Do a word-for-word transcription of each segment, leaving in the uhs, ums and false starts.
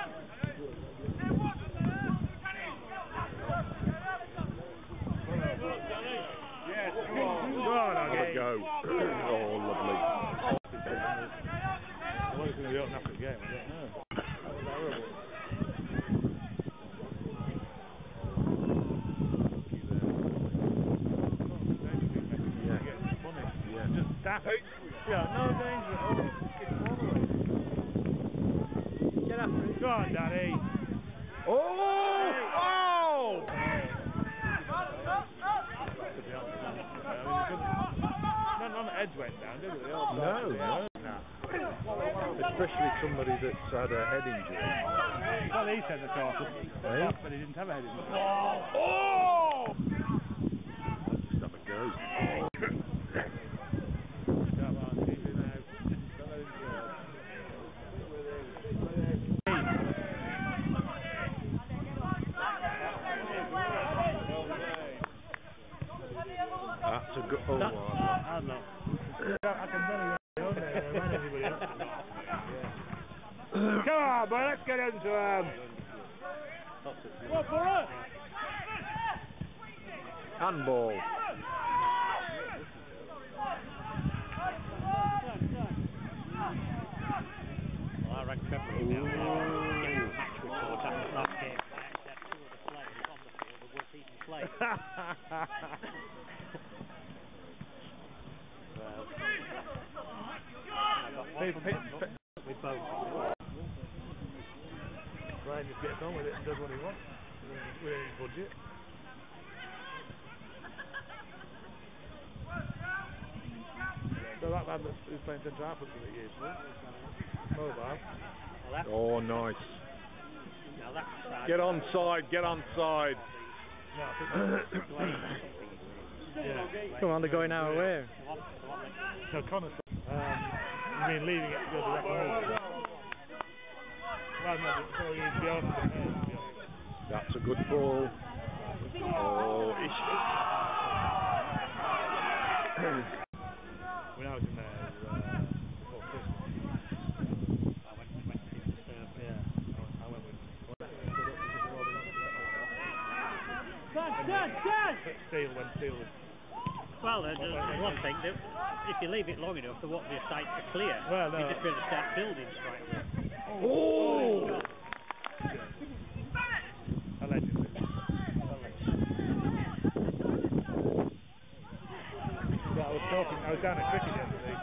Yes, come on. Go on, have a go. Oh, lovely. I was going to be open after the game, I don't know. That was horrible. Yeah. Funny. Yeah. Just daft. Yeah, no danger. Oh, kick him all the way. Get after it. Go on, Daddy. Oh! Oh! None of the heads went down, did it? They all No, no. no. Especially somebody that's had a head injury. Well, he said the talker, Eh? but he didn't have a head injury. Oh! Just have a go. Come on, keep it out. Don't let him through. That's a good. Oh, That, I'm not. I can run everybody else. Come on, boy, let's get into him. Come on, for it. handball. Well, I rang separately now. Getting a match report after last game. I actually had two of the players on the field who weren't even playing. Well, I got one with both. Ryan just gets on with it and does what he wants within his budget. So that man that's who's playing centre half looks a bit useful. Mobile. Well, Oh, nice. now that's Get on side, get on side. No, I think yeah. Come on, they're going our way. No, Connor's. Um, you mean leaving it to go to the referee? Well, no, so he's beyond the head. That's a good ball. Oh, ish. When I was in there uh, before Christmas, I went, went to the serve. yeah, I went with. Steel when Steel was. Well, there's, there's one thing, that if you leave it long enough, there won't be a site to clear. Well, no. You just be able to start building straight away. Oh! Allegedly. Yeah, I was talking, I was down at cricket yesterday.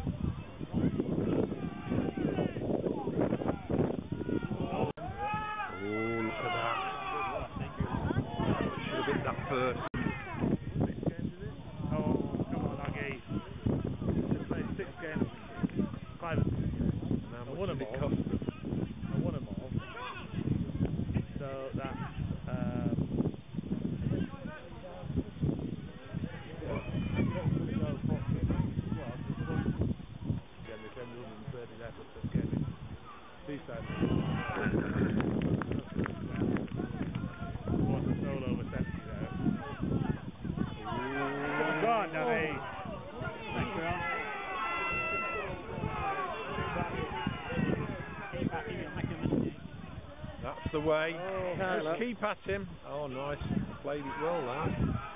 Oh, look at that. Should have hit that first. Six games, is it? Oh, come on, Aggie. Just played six games. Five of them. How I much won them did it all. cost them? I won them all. So that's um yeah, they said one hundred thirty there for six games. Seaside. What's the solo over seventy there? Go on, Danny. Thank you, Ron. Keep at him, you'll make a mistake. That's the way. Oh, Just look. keep at him. Oh, nice. Played it well, that.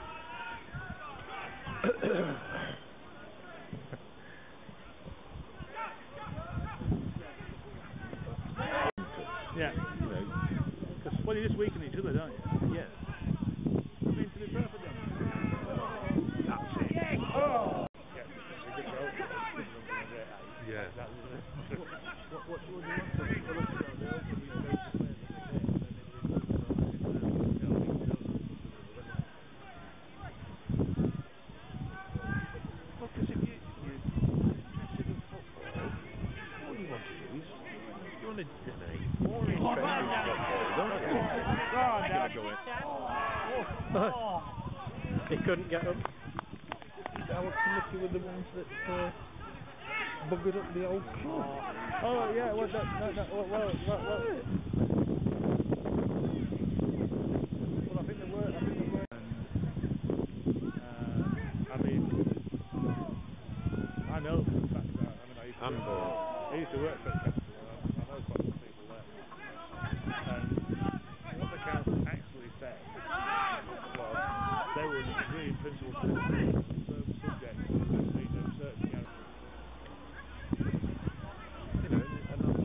yeah. You know, Because well, you just weaken each other, don't you? yeah. I mean, to be perfect, don't you? That's it. Oh! Yeah, it's a good goal. It's a great eye. Yeah. That was it. What, what, what do you want to do? Well, look at that. They all can be those players in the game, and then they do Well, because if you, you're interested in football, What you want to do is, you want to, you know, more interested in football, don't you? Go on, Dad. Go in. He couldn't get up. Our committee were the ones that uh, buggered up the old club. Oh, yeah, well, that, no, no, well, well, well, well. Well, I think there were, I think there were, and, uh, I mean, I know for a fact that, I mean, I used to, Handball. I used to work for a capital, and I know quite a few people there. will set certain subjects that need a certain guarantee. You know, and I'm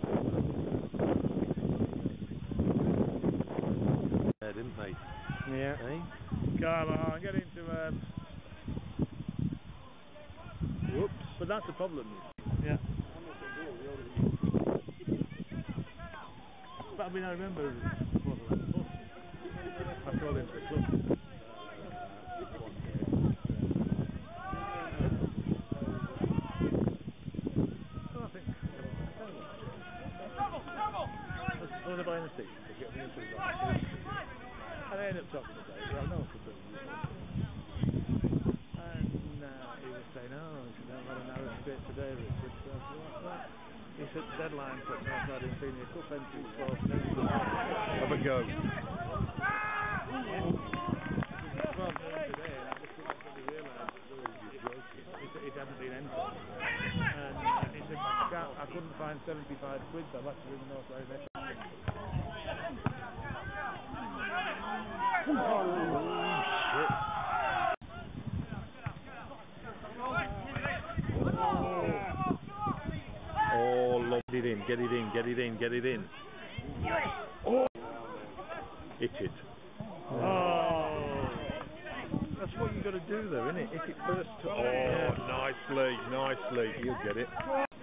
yeah, didn't they? Yeah. Eh? Come on, get into um. Whoops. But that's the problem. Yeah. But I mean, I remember before the last bus, I called into the club uh, one day. So I think, I was buying a seat to get me into the right. And I ended up talking to Dave, well, no one could do it. And uh, he was saying, oh, he said, I've had a narrow escape today, Richard. So I said, what's that? He said, deadline for Northside in Senior Cup entry is twelve noon. Have a go. twelve noon today, and I just didn't really realise that there was it, it hadn't been entered. And uh, he said, I, can't, I couldn't find seventy-five quid, so I've had to ring Northside next. Oh, lob it in, get it in, get it in, get it in. Oh! Hit it. Oh! That's what you got to do though, isn't it? Hit it first. To oh, nicely, nicely. You'll get it.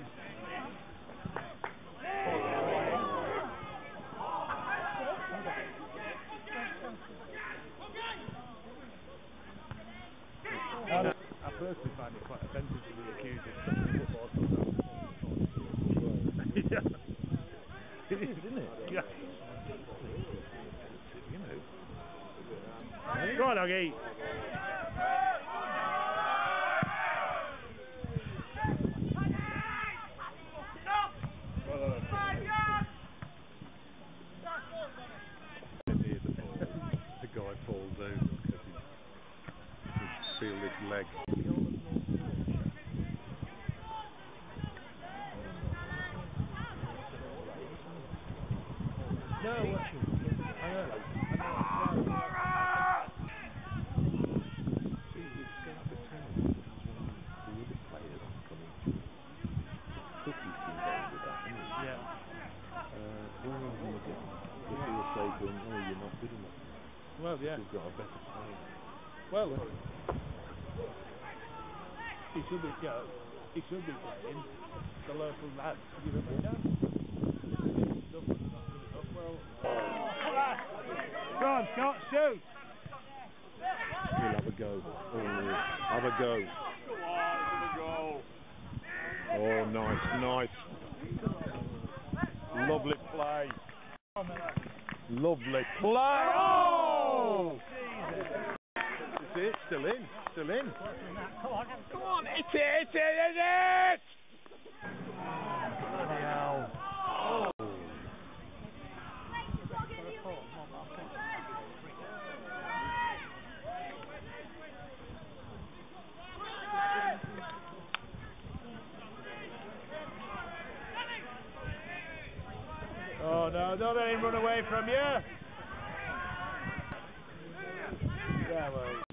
I personally find it quite offensive to be accused of stuff in football. Yeah. It is, isn't it? Yeah. You know. Go on, Oggy. Near the ball, the guy falls over because he can feel his leg. No, I know. I know. See, you scout the talent. This is one of the other players coming through. Cookie's involved with that, isn't he? Yeah. Uh, bring him again. Because he'll say to him, oh, you're not good enough. Well, yeah. You've got a better player. Well, he should be, yeah, he should be playing the local lads. Give him a chance. Stuff that's not good enough. Well, go on, Scott, shoot. He'll have a go. Oh, have a go. Oh, nice, nice. Lovely play. Lovely play. Oh! It's it, still in, still in. Come on, Come on, hit it, hit it, hit it! Bloody hell. Oh no, don't let him run away from you. Yeah, well.